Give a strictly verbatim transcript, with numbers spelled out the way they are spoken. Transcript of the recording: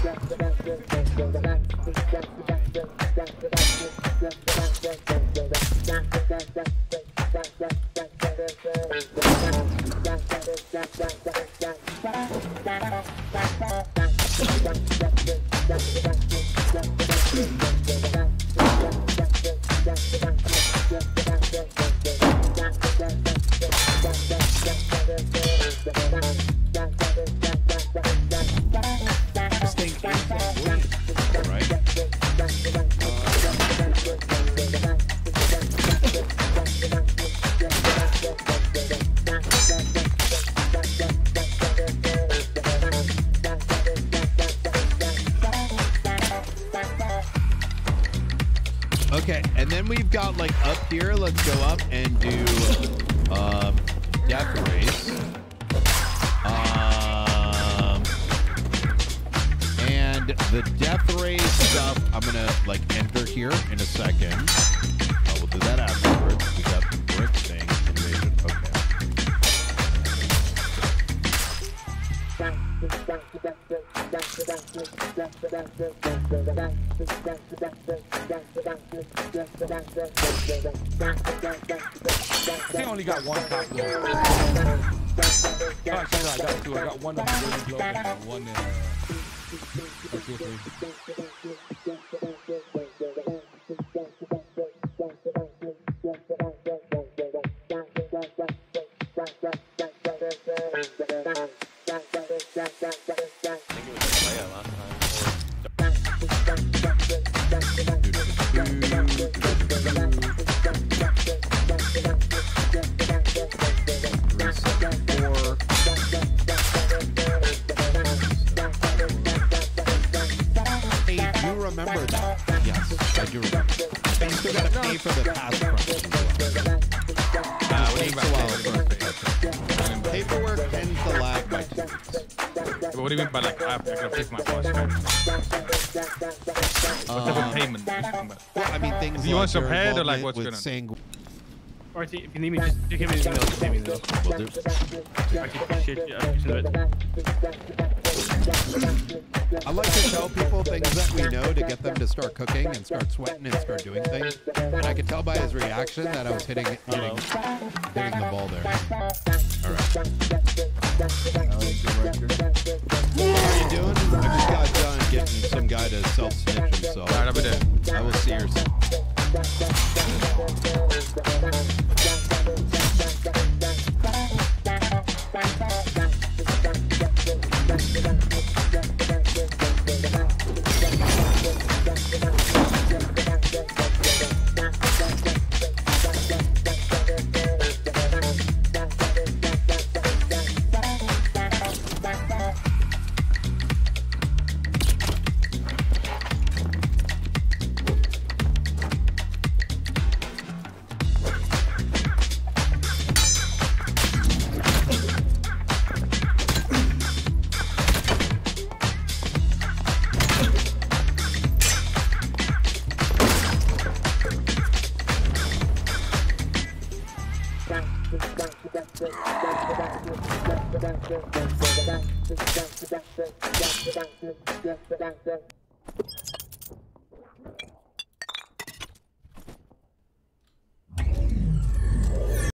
Okay, and then we've got like up here, let's go up and do um, death race. Um, and the death race stuff, I'm gonna like enter here in a second. Uh, we'll do that afterwards. We got the brick thing invasion. I think I only got one cop. Actually, no, I got two. I got one of the globe and one in uh, two or three. Remember that? Yes, I do remember. You still gotta pay for the pass crunch. Uh, it takes a while for paperwork tends to lag by two weeks. What do you mean by like I have to pay for my boss? Right? What type of payment? Well, I mean things. Do you like want some head or like what's going on? Saying, or if you need me, just you give me the email. Just give me the email. Will do. I can shit. I can send it. I like to tell people things that we know to get them to start cooking and start sweating and start doing things. And I could tell by his reaction that I was hitting hitting, hitting the ball there. All right. What are you doing? I just got done getting some guy to self-snitch himself. All right, I'll be there. I will see yours.